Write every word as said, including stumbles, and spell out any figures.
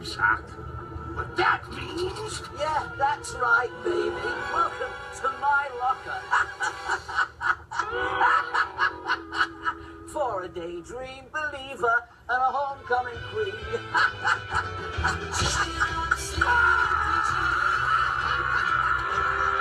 rucksack. But that means... Yeah, that's right, baby. Welcome to my locker. For a daydream believer and a homecoming queen.